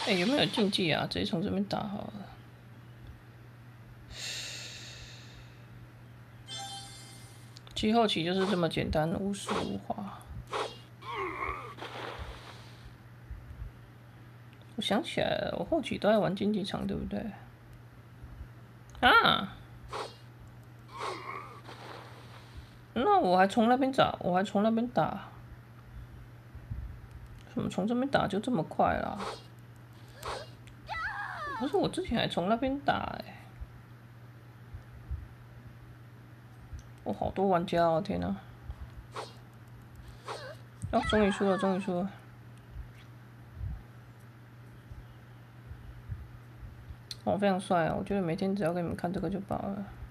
哎、有没有竞技啊？直接从这边打好了。其后期就是这么简单，无实无华。我想起来了，我后期都在玩竞技场，对不对？啊，那我还从那边打，我还从那边打，怎么从这边打就这么快啦？可是我之前还从那边打哎、我好多玩家哦，天哪！哦，终于输了，终于输了。哦，非常帅啊！我觉得每天只要给你们看这个就饱了。